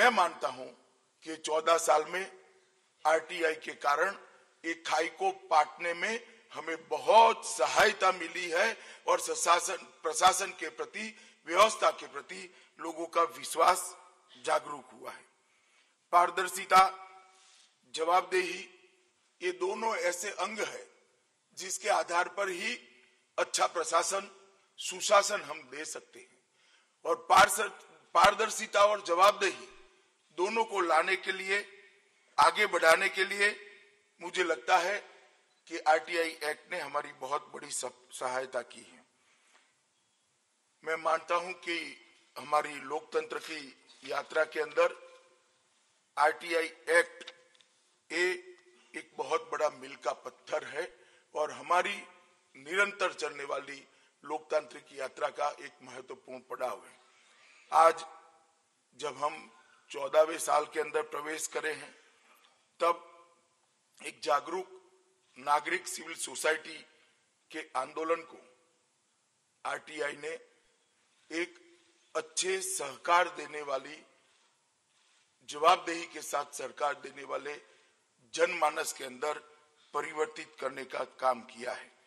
मैं मानता हूं कि 14 साल में आरटीआई के कारण एक खाई को पाटने में हमें बहुत सहायता मिली है और प्रशासन के प्रति, व्यवस्था के प्रति लोगों का विश्वास जागरूक हुआ है। पारदर्शिता, जवाबदेही, ये दोनों ऐसे अंग है जिसके आधार पर ही अच्छा प्रशासन, सुशासन हम दे सकते हैं। और पारदर्शिता और जवाबदेही दोनों को लाने के लिए, आगे बढ़ाने के लिए मुझे लगता है कि आरटीआई एक्ट ने हमारी बहुत बड़ी सहायता की है। मैं मानता हूं कि हमारी लोकतंत्र की यात्रा के अंदर आरटीआई एक्ट एक बहुत बड़ा मील का पत्थर है और हमारी निरंतर चलने वाली लोकतांत्रिक यात्रा का एक महत्वपूर्ण पड़ाव है। आज जब हम 14वें साल के अंदर प्रवेश करे हैं, तब एक जागरूक नागरिक सिविल सोसाइटी के आंदोलन को आरटीआई ने एक अच्छे सहकार देने वाली, जवाबदेही के साथ सरकार देने वाले जनमानस के अंदर परिवर्तित करने का काम किया है।